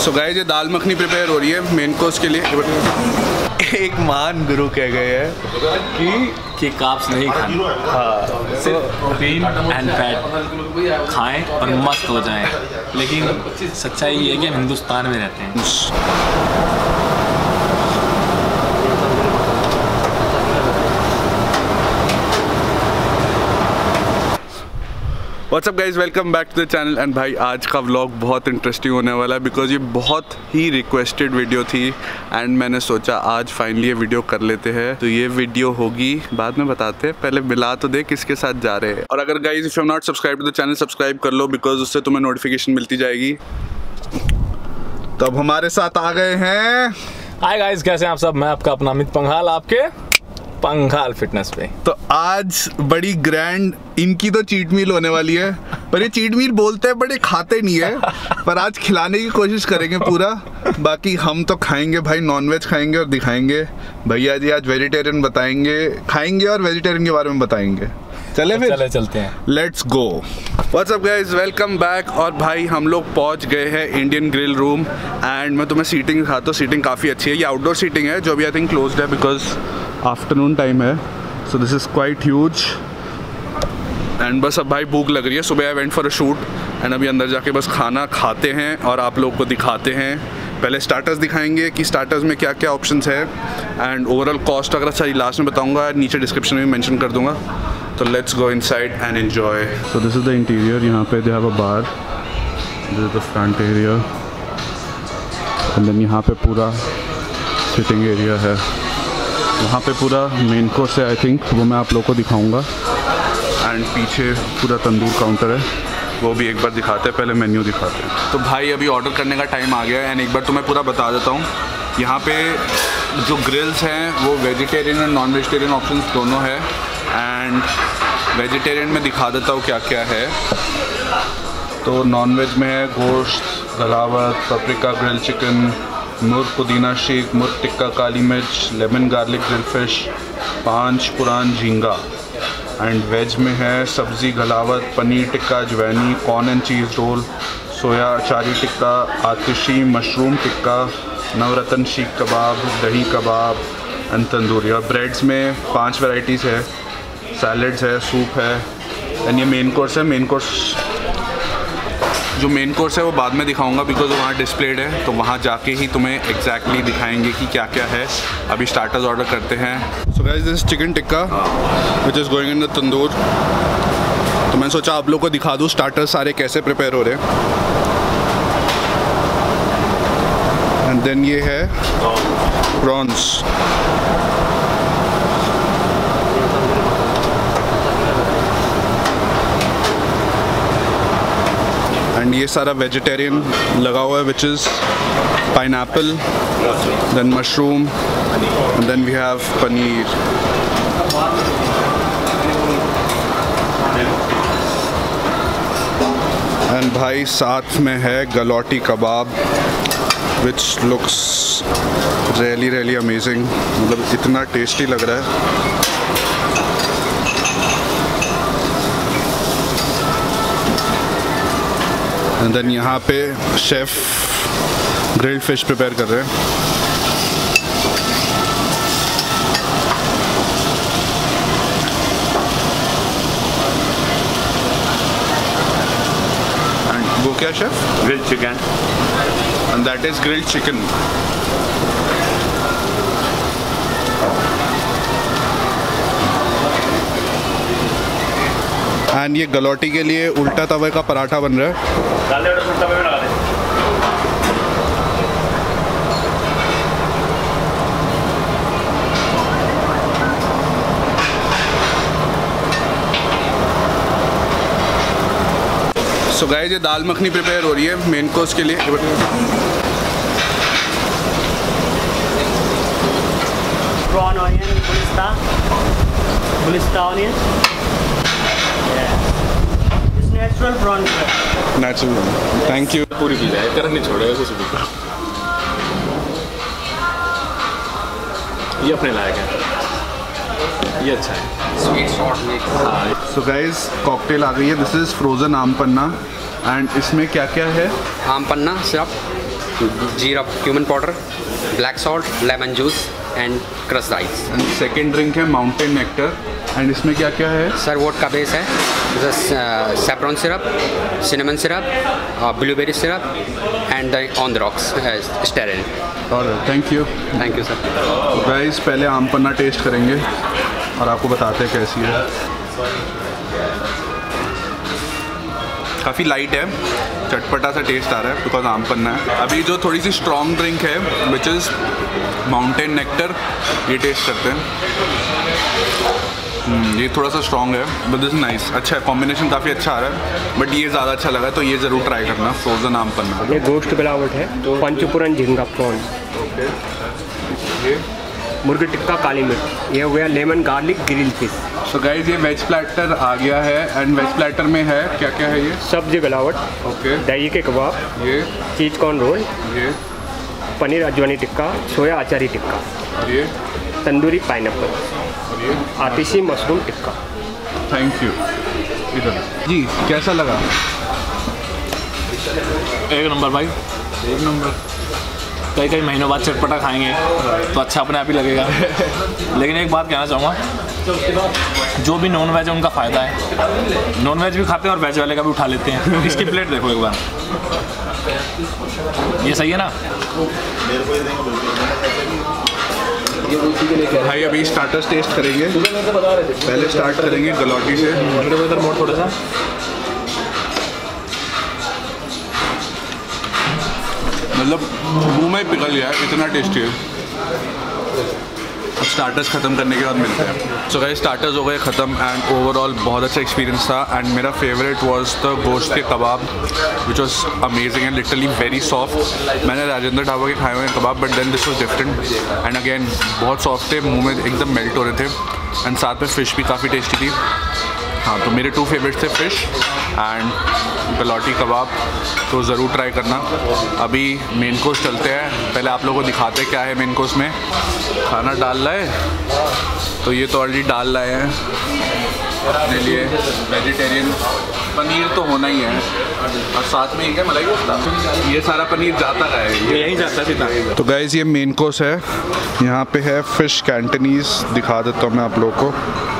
सो guys ये दाल makhani prepare हो रही है मेन कोर्स के लिए। एक महान गुरु कह गए हैं कि कार्ब्स नहीं खाने, हाँ सिर्फ प्रोटीन एंड फैट खाएं और मस्त हो जाएं। लेकिन सच्चाई ये है कि हम हिंदुस्तान में रहते हैं। What's up guys, welcome back to the channel. And भाई आज का व्लॉग बहुत इंटरेस्टिंग होने वाला है बिकॉज ये बहुत ही रिक्वेस्टेड वीडियो थी एंड मैंने सोचा आज फाइनली ये वीडियो कर लेते हैं। तो ये वीडियो होगी बाद में बताते हैं, पहले मिला तो दे किसके साथ जा रहे हैं। और अगर guys if you have not subscribe to the channel, subscribe कर लो बिकॉज उससे तुम्हें नोटिफिकेशन मिलती जाएगी। तो अब हमारे साथ आ गए हैं। हाय गाइस, कैसे हैं आप सब? मैं आपका अपना अमित पंघाल, आपके पंघाल फिटनेस पे। तो आज बड़ी ग्रैंड इनकी तो चीट मील होने वाली है, पर ये चीट मील बोलते हैं बट ये खाते नहीं है। पर आज खिलाने की कोशिश करेंगे पूरा। बाकी हम तो खाएंगे भाई, नॉनवेज खाएंगे और दिखाएंगे। भैया जी आज वेजिटेरियन बताएंगे, खाएंगे और वेजिटेरियन के बारे में बताएंगे। चले फिर चलते हैं, let's go. What's up guys, welcome back. और भाई हम लोग पहुंच गए हैं इंडियन ग्रिल रूम एंड मैं तुम्हें सीटिंग दिखाता हूँ। सीटिंग काफ़ी अच्छी है। ये आउटडोर सीटिंग है जो अभी आई थिंक क्लोज्ड है बिकॉज आफ्टरनून टाइम है। So this is quite huge and बस अब भाई भूख लग रही है। सुबह I went for a shoot and अभी अंदर जाके बस खाना खाते हैं और आप लोग को दिखाते हैं। पहले स्टार्टर्स दिखाएंगे कि स्टार्टर्स में क्या क्या ऑप्शंस है एंड ओवरऑल कॉस्ट अगर सारी लास्ट में बताऊंगा, नीचे डिस्क्रिप्शन में मेंशन कर दूंगा। तो let's go inside and enjoy. So this is the interior. यहाँ पे they have a bar, this is the front area and then यहाँ पे पूरा सिटिंग एरिया है। वहाँ पे पूरा मेन कोर्स है आई थिंक, वो मैं आप लोगों को दिखाऊंगा। एंड पीछे पूरा तंदूर काउंटर है, वो भी एक बार दिखाते हैं। पहले मेन्यू दिखाते हैं। तो भाई अभी ऑर्डर करने का टाइम आ गया है एंड एक बार तुम्हें पूरा बता देता हूँ। यहाँ पे जो ग्रिल्स हैं वो वेजिटेरियन और नॉन वेजिटेरियन ऑप्शंस दोनों है। एंड वेजिटेरियन में दिखा देता हूँ क्या क्या है। तो नॉन वेज में है गोश्त, गलावत, पपरिका ग्रिल चिकन, मुर्ग पुदीना शीख, मुर्ग टिक्का काली मिर्च, लेमन गार्लिक ग्रिल फिश, पांच पुरान झींगा। एंड वेज में है सब्ज़ी गलावत, पनीर टिक्का अजवैनी, corn and cheese roll, soya अचारी टिक्का, आतिशी मशरूम टिक्का, नवरत्न शीख कबाब, दही कबाब एंड तंदूरी। और ब्रेड्स में 5 वैराइटीज़ है, सैलड्स है, सूप है एंड ये मेन कोर्स है। मेन कोर्स जो मेन कोर्स है वो बाद में दिखाऊंगा बिकॉज वहाँ डिस्प्लेड है, तो वहाँ जाके ही तुम्हें एग्जैक्टली दिखाएंगे कि क्या क्या है। अभी स्टार्टर्स ऑर्डर करते हैं। So guys this chicken tikka which is going in the tandoor. तो मैं सोचा आप लोग को दिखा दूँ स्टार्टर्स सारे कैसे प्रिपेयर हो रहे हैं। एंड देन ये है प्रॉन्स। एंड ये सारा वेजिटेरियन लगा हुआ है which is pineapple, then mushroom and then we have paneer. And भाई साथ में है galouti kebab which looks really amazing. मतलब इतना टेस्टी लग रहा है। एंड देन यहाँ पे शेफ ग्रिल्ड फिश प्रिपेयर कर रहे हैं। एंड वो क्या chef? Grilled chicken and that is grilled chicken. And ये गलौटी के लिए उल्टा तवे का पराठा बन रहा है। सो गाइस ये दाल मखनी प्रिपेयर हो रही है मेन कोर्स के लिए। Prawn onion, bulista onion. It's natural prawn. Natural, thank you. पूरी पी जाए, करंट नहीं छोड़ेगा कुछ भी। ये अपने लायक है, ये अच्छा है। Sweet short mix. So guys cocktail आ गई है। दिस इज़ फ्रोज़न आम पन्ना एंड इसमें क्या क्या है? Aam panna syrup, jeera cumin powder, black salt, lemon juice and crushed ice. And second drink है माउंटेन नेक्टर। एंड इसमें क्या क्या है? सर वोट का बेस है, saffron syrup, cinnamon syrup, blueberry syrup and on the rocks stirred. और थैंक यू सर। गाइस पहले आम पन्ना टेस्ट करेंगे और आपको बताते हैं कैसी है। काफ़ी लाइट है, चटपटा सा टेस्ट आ रहा है बिकॉज आम पन्ना है। अभी जो थोड़ी सी स्ट्रॉन्ग ड्रिंक है विच इज़ माउंटेन नेक्टर, ये टेस्ट करते हैं। ये थोड़ा सा स्ट्रॉन्ग है बट दिस नाइस, अच्छा है, कॉम्बिनेशन काफ़ी अच्छा आ रहा है। बट ये ज़्यादा अच्छा लगा तो ये ज़रूर ट्राई करना, फ्रोजन आम पन्ना। ये गोश्त मिलावट है, पंचपुरन झींगा प्रॉन्स, मुर्गी टिक्का काली मिर्च, ये हो गया lemon garlic grill fish. So guys ये वेज प्लेटर आ गया है एंड वेज प्लेटर में है क्या क्या है? ये सब्जी मिलावट, ओके, दही के कबाब, ये चीज़ कॉर्न रोल, ये पनीर अजवानी टिक्का, सोया अचारी टिक्का, और ये तंदूरी पाइनएप्पल, और ये आतिशी मशरूम टिक्का। Thank you. इधर जी कैसा लगा? एक नंबर भाई, एक नंबर। कई महीनों बाद चटपटा खाएंगे तो अच्छा अपने आप ही लगेगा। लेकिन एक बात कहना चाहूँगा, जो भी नॉन वेज है उनका फ़ायदा है, नॉन वेज भी खाते हैं और वेज वाले का भी उठा लेते हैं। इसकी प्लेट देखो एक बार, ये सही है ना भाई? अभी स्टार्टर्स टेस्ट करेंगे, पहले स्टार्ट करेंगे गलौटी से। इधर मोड़ थोड़ा सा, मतलब मुंह में पिघल गया, इतना टेस्टी है। अब स्टार्टर्स ख़त्म करने के बाद मिलते हैं। सो गाइस स्टार्टर्स हो गए ख़त्म एंड ओवरऑल बहुत अच्छा एक्सपीरियंस था। एंड मेरा फेवरेट वाज द गोश्त के kebab which was amazing and literally very soft. मैंने राजेंद्र ढाबा के खाए हुए हैं kebab but then this was different and again बहुत सॉफ्ट थे, मुँह में एकदम मेल्ट हो रहे थे। एंड साथ में फ़िश भी काफ़ी टेस्टी थी। हाँ तो मेरे 2 फेवरेट्स थे फ़िश एंड गलौटी कबाब, तो ज़रूर ट्राई करना। अभी मेन कोर्स चलते हैं, पहले आप लोगों को दिखाते हैं क्या है मेन कोर्स में। खाना डाल रहा है तो ये तो ऑलरेडी डाल लाए हैं अपने लिए वेजिटेरियन। पनीर तो होना ही है और साथ में क्या मलाई कोफ्ता, ये सारा पनीर जाता है, ये यहीं जाता है। तो गाइस ये मेन कोर्स है, यहाँ पे है फ़िश कैंटनीज़, दिखा देता हूँ मैं आप लोगों को।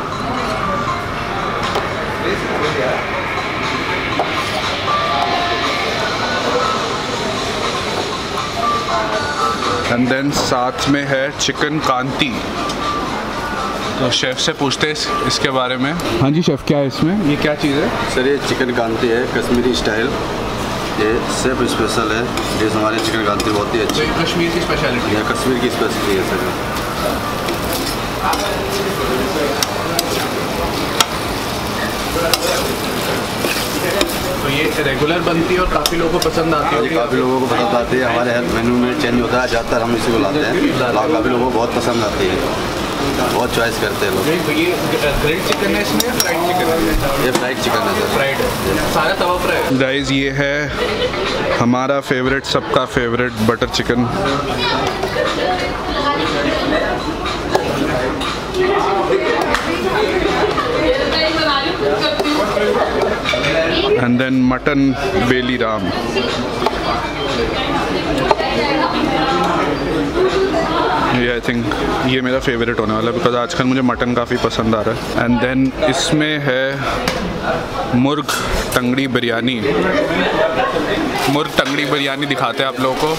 एंड देन साथ में है चिकन कांती। तो शेफ़ से पूछते हैं इसके बारे में। हाँ जी शेफ़, क्या है इसमें, ये क्या चीज़ है? सर ये चिकन कांती है, कश्मीरी स्टाइल, ये सेफ स्पेशल है। ये हमारे चिकन कांती बहुत ही अच्छी है, कश्मीर की स्पेशलिटी है। कश्मीर की स्पेशलिटी है सर। तो ये रेगुलर बनती है और काफ़ी लोगों को पसंद आती है। काफ़ी लोगों को पसंद आती है, हमारे हेल्थ मेन्यू में चेंज होता है, ज़्यादातर हम इसी को लाते हैं। काफ़ी लोगों को बहुत पसंद आती है, बहुत चॉइस करते हैं लोग। तो ये ग्रिल्ड चिकन है इसमें, फ्राइड चिकन है? ये फ्राइड चिकन है सर, फ्राइड है, सारा तवा फ्राई। गाइस ये है हमारा फेवरेट, सबका favourite butter chicken. And then mutton Beli Ram. ये आई थिंक ये मेरा फेवरेट होने वाला है बिकॉज आजकल मुझे मटन काफ़ी पसंद आ रहा है। एंड देन इसमें है मुर्ग टंगड़ी बिरयानी। मुर्ग टंगड़ी बिरयानी दिखाते हैं आप लोगों को।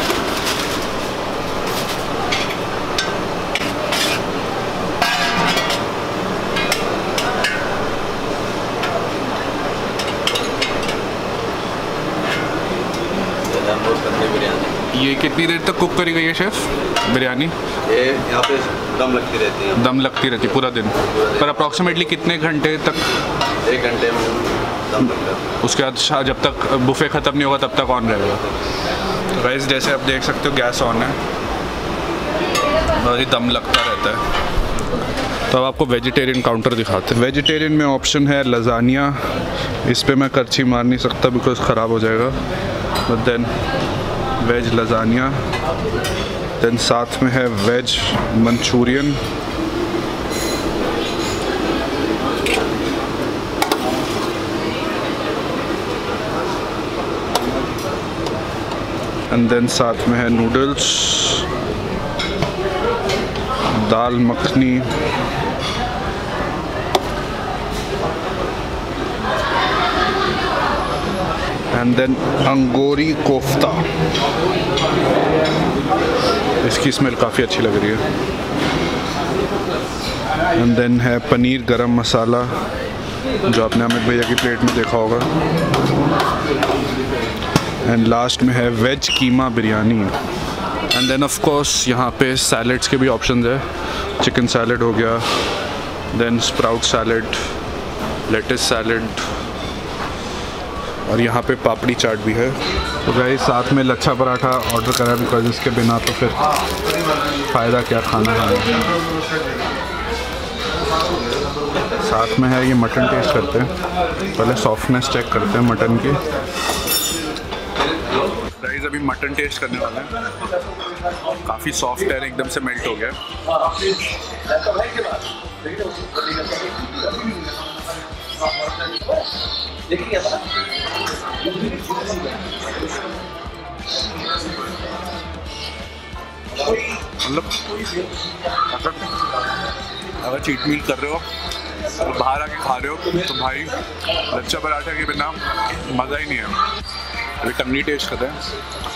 ये कितनी देर तक कुक करी गई है शेफ बिरयानी? ये यहाँ पे दम लगती रहती है। दम लगती रहती पूरा दिन? पर अप्रॉक्सीमेटली कितने घंटे तक? 1 घंटे में दम लगता है। उसके बाद जब तक बुफे ख़त्म नहीं होगा तब तक ऑन रहेगा। तो गाइस जैसे आप देख सकते हो गैस ऑन है और ये दम लगता रहता है। तो अब आपको वेजिटेरियन काउंटर दिखाते हैं। वेजिटेरियन में ऑप्शन है लजानिया, इस पर मैं करछी मार नहीं सकता बिकॉज ख़राब हो जाएगा। But then veg lasagna, then साथ में है वेज मंचूरियन, एंड देन साथ में है noodles, dal makhani, and then angoori kofta. इसकी स्मेल काफ़ी अच्छी लग रही है। एंड देन है पनीर गरम मसाला, जो आपने अमित भैया की प्लेट में देखा होगा। एंड लास्ट में है veg keema biryani. And then of course यहाँ पे सैलड्स के भी ऑप्शंस है। चिकन सैलड हो गया, then sprout salad, lettuce salad, और यहाँ पे पापड़ी चाट भी है। तो गाइस साथ में लच्छा पराठा ऑर्डर करा बिकॉज इसके बिना तो फिर फ़ायदा क्या खाना है। साथ में है ये मटन टेस्ट करते हैं, पहले सॉफ्टनेस चेक करते हैं मटन की। गाइस अभी मटन टेस्ट करने वाले हैं। काफ़ी सॉफ्ट है, एकदम से मेल्ट हो गया। मतलब अगर चीट मील कर रहे हो और बाहर आके खा रहे हो तो भाई लच्छा पराठा के बिना मज़ा ही नहीं है। अभी टंगनी टेस्ट करते हैं।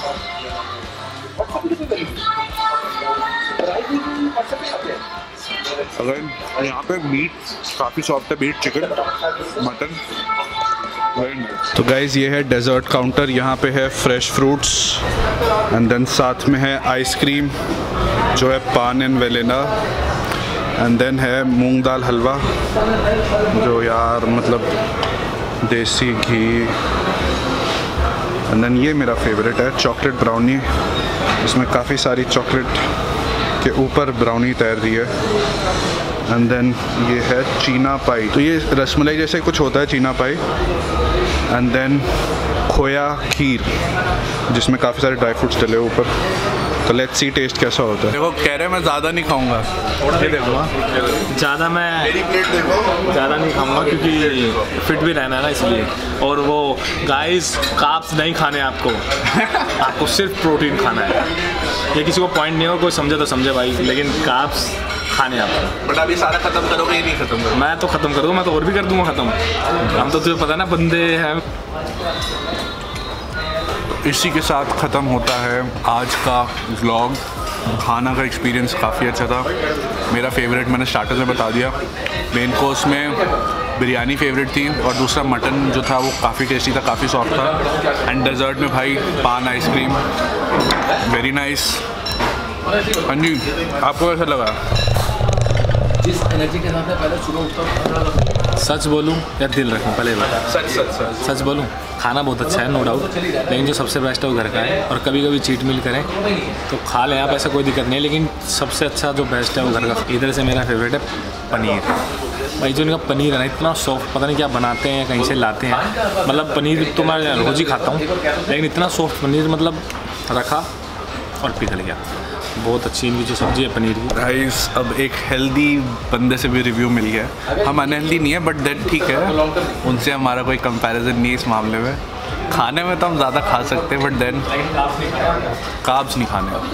अगर यहाँ पे मीट काफ़ी सॉफ्ट है, मीट चिकन मटन। तो गाइज ये है डेजर्ट काउंटर। यहाँ पे है फ्रेश फ्रूट्स एंड देन साथ में है आइसक्रीम जो है पान एंड वेलेना, एंड देन है मूंग दाल हलवा जो यार मतलब देसी घी, एंड देन ये मेरा फेवरेट है चॉकलेट ब्राउनी। इसमें काफ़ी सारी चॉकलेट के ऊपर ब्राउनी तैर रही है। एंड देन ये है चीना पाई, तो ये रसमलाई जैसे कुछ होता है चीना पाई। एंड देन खोया खीर जिसमें काफ़ी सारे ड्राई फ्रूट्स डले ऊपर। तो लेट्स सी टेस्ट कैसा होता है। देखो कह रहे मैं ज़्यादा नहीं खाऊंगा, ये देखो ज़्यादा नहीं खाऊंगा क्योंकि फिट भी रहना है ना इसलिए। और वो गाइस कार्ब्स नहीं खाने आपको आपको सिर्फ प्रोटीन खाना है। ये किसी को पॉइंट नहीं हो, कोई समझे तो समझे भाई, लेकिन कार्ब्स खाने आपको। बट अभी सारा खत्म करोगे ही नहीं खत्म करोगे? मैं तो ख़त्म कर दूँगा, मैं तो और भी कर दूँगा ख़त्म। हम तो तुझे पता है ना बंदे हैं। इसी के साथ ख़त्म होता है आज का व्लॉग। खाना का एक्सपीरियंस काफ़ी अच्छा था। मेरा फेवरेट मैंने स्टार्टर्स में बता दिया। मेन कोर्स में बिरयानी फेवरेट थी और दूसरा मटन जो था वो काफ़ी टेस्टी था, काफ़ी सॉफ्ट था। एंड डेजर्ट में भाई पान आइसक्रीम, वेरी नाइस। हाँ जी, आपको कैसा लगा? जिस एनर्जी के साथ पहले सुबह उठता, सच बोलूं या दिल रखूं, पहले सच बोलूं, खाना बहुत अच्छा है नो डाउट, लेकिन जो सबसे बेस्ट है वो घर का है। और कभी कभी चीट मील करें तो खा लें आप, ऐसा कोई दिक्कत नहीं है, लेकिन सबसे अच्छा जो बेस्ट है वो घर का। इधर से मेरा फेवरेट है पनीर। भाई जो इनका पनीर है ना इतना सॉफ्ट, पता नहीं क्या बनाते हैं, कहीं से लाते हैं। मतलब पनीर तो मैं रोज़ ही खाता हूँ, लेकिन इतना सॉफ्ट पनीर मतलब रखा और पिघल गया। बहुत अच्छी इनकी जो सब्ज़ी है पनीर की। राइस अब एक हेल्दी बंदे से भी रिव्यू मिल गया। हम अनहेल्दी नहीं है बट देन ठीक है, उनसे हमारा कोई कंपैरिजन नहीं है इस मामले में। खाने में तो हम ज़्यादा खा सकते हैं बट देन कार्ब्स नहीं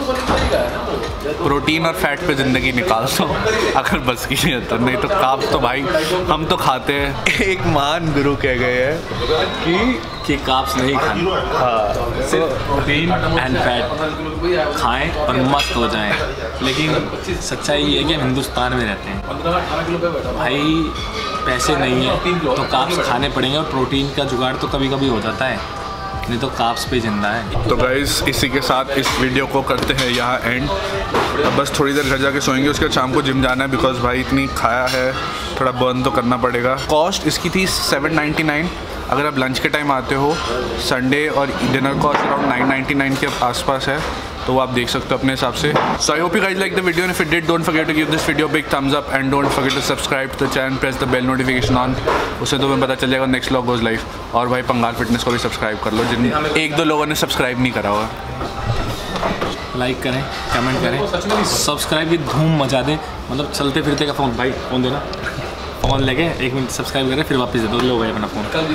खाने। प्रोटीन और फैट पे ज़िंदगी निकाल दो अगर बस की नहीं तो, नहीं तो कार्ब्स तो भाई हम तो खाते हैं। एक महान गुरु कह गए हैं कि कार्ब्स नहीं खाने, हाँ सिर्फ प्रोटीन एंड फैट खाएं और मस्त हो जाएं। लेकिन सच्चाई ये है कि हम हिंदुस्तान में रहते हैं भाई, पैसे नहीं है तो कार्ब्स खाने पड़ेंगे, और प्रोटीन का जुगाड़ तो कभी कभी हो जाता है, नहीं तो कार्ब्स पे जिंदा है। तो गाइस इसी के साथ इस वीडियो को करते हैं यहाँ एंड। अब बस थोड़ी देर घर जाके सोएंगे, उसके बाद शाम को जिम जाना है बिकॉज भाई इतनी खाया है, थोड़ा बर्न तो करना पड़ेगा। कॉस्ट इसकी थी 799। अगर आप लंच के टाइम आते हो, संडे और डिनर कॉस्ट अराउंड 999 के आसपास है, तो वो आप देख सकते हो अपने हिसाब से। So I hope you guys like the video, and if you did don't forget to give this video big thumbs up and don't forget to subscribe to the channel, press the bell notification on. उससे तुम्हें पता चल जाएगा next vlog goes live. और भाई पंगाल fitness को भी subscribe कर लो, जिन एक दो लोगों ने सब्सक्राइब नहीं करा होगा। लाइक करें, कमेंट करें, सब्सक्राइब की धूम मचा दें। मतलब चलते फिरते का फ़ोन, भाई फ़ोन देना, फ़ोन लेके 1 मिनट सब्सक्राइब करें फिर वापस दे दो, लो भाई अपना फ़ोन।